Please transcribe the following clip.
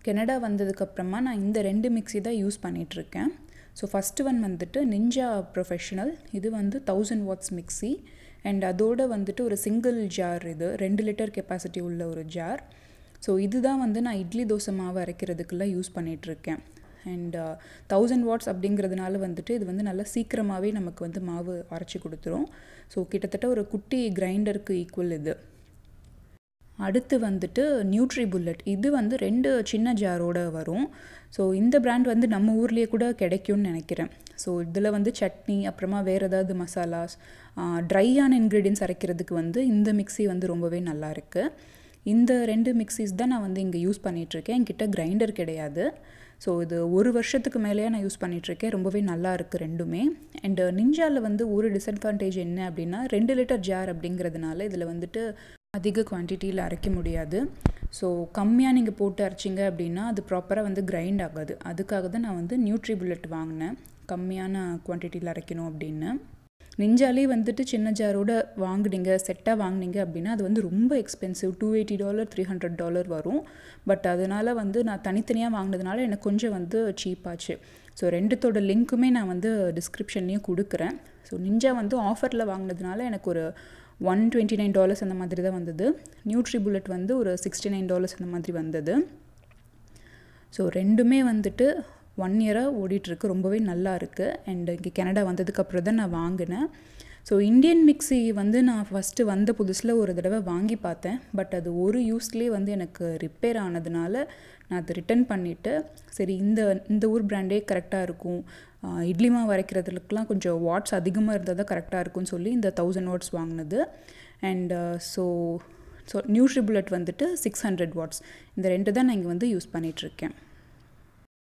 Canada வந்ததுக்கப்புறமா நான் இந்த 2 மிக்ஸி தான் யூஸ் பண்ணிகிட்ருக்கேன். ஸோ ஃபஸ்ட்டு ஒன் வந்துட்டு நிஞ்சா ப்ரொஃபஷனல். இது வந்து 1000 வாட்ஸ் மிக்ஸி அண்ட் அதோடு வந்துட்டு ஒரு சிங்கிள் ஜார், இது 2 லிட்டர் கெப்பாசிட்டி உள்ள ஒரு ஜார். ஸோ இதுதான் வந்து நான் இட்லி தோசை மாவு அரைக்கிறதுக்கெல்லாம் யூஸ் பண்ணிகிட்ருக்கேன். அண்ட் 1000 வாட்ஸ் அப்படிங்கிறதுனால வந்துட்டு இது வந்து நல்லா சீக்கிரமாகவே நமக்கு வந்து மாவு அரைச்சி கொடுத்துரும். ஸோ கிட்டத்தட்ட ஒரு குட்டி கிரைண்டருக்கு ஈக்குவல் இது. அடுத்து வந்துட்டு நியூட்ரிபுல்லட். இது வந்து 2 சின்ன ஜாரோடு வரும். ஸோ இந்த பிராண்ட் வந்து நம்ம ஊர்லேயே கூட கிடைக்கும்னு நினைக்கிறேன். ஸோ இதில் வந்து சட்னி, அப்புறமா வேறு ஏதாவது மசாலாஸ், ட்ரையான இன்க்ரீடியன்ஸ் அரைக்கிறதுக்கு வந்து இந்த மிக்ஸி வந்து ரொம்பவே நல்லா இருக்குது. இந்த 2 மிக்ஸிஸ் தான் நான் வந்து இங்கே யூஸ் பண்ணிகிட்ருக்கேன். என்கிட்ட கிரைண்டர் கிடையாது. ஸோ இது 1 வருஷத்துக்கு மேலேயே நான் யூஸ் பண்ணிகிட்ருக்கேன். ரொம்பவே நல்லா இருக்குது ரெண்டுமே. அண்டு நிஞ்சாவில் வந்து ஒரு டிஸ்அட்வான்டேஜ் என்ன அப்படின்னா 2 லிட்டர் ஜார் அப்படிங்கிறதுனால இதில் வந்துட்டு அதிக குவான்டிட்டியில் அரைக்க முடியாது. ஸோ கம்மியாக நீங்கள் போட்டு அரைச்சிங்க அப்படின்னா அது ப்ராப்பராக வந்து கிரைண்ட் ஆகாது. அதுக்காக தான் நான் வந்து நியூட்ரிபுல்லட் வாங்கினேன், கம்மியான குவான்டிட்டியில் அரைக்கணும் அப்படின்னு. நிஞ்சாலே வந்துட்டு சின்ன ஜாரோட வாங்குனீங்க, செட்டாக வாங்கினீங்க அப்படின்னா அது வந்து ரொம்ப எக்ஸ்பென்சிவ், $280 $300 வரும். பட் அதனால் வந்து நான் தனித்தனியாக வாங்கினதுனால எனக்கு கொஞ்சம் வந்து சீப்பாச்சு. ஸோ ரெண்டுத்தோட லிங்க்குமே நான் வந்து டிஸ்கிரிப்ஷன்லேயும் கொடுக்குறேன். ஸோ நிஞ்சா வந்து ஆஃபரில் வாங்கினதுனால எனக்கு ஒரு $129 அந்த மாதிரி தான் வந்தது. நியூட்ரிபுல்லட் வந்து ஒரு $69 அந்த மாதிரி வந்தது. ஸோ ரெண்டுமே வந்துட்டு 1 இயராக ஓடிட்டுருக்கு, ரொம்பவே நல்லா இருக்குது. அண்ட் இங்கே கனடா வந்ததுக்கப்புறம் தான் நான் வாங்கினேன். ஸோ இந்தியன் மிக்ஸி வந்து நான் ஃபஸ்ட்டு வந்த புதுசில் ஒரு தடவை வாங்கி பார்த்தேன். பட் அது ஒரு யூஸ்லேயே வந்து எனக்கு ரிப்பேர் ஆனதுனால நான் அதை ரிட்டன் பண்ணிவிட்டு, சரி இந்த ஊர் பிராண்டே கரெக்டாக இருக்கும், இட்லி மாவு அரைக்கிறதுக்கெலாம் கொஞ்சம் வாட்ஸ் அதிகமாக இருந்தால் தான் கரெக்டாக இருக்கும்னு சொல்லி இந்த 1000 வாட்ஸ் வாங்கினது. அண்ட் ஸோ நியூட்ரிபுல்லட் வந்துட்டு 600 வாட்ஸ். இந்த 2 தான் நான் இங்கே வந்து யூஸ் பண்ணிகிட்ருக்கேன்.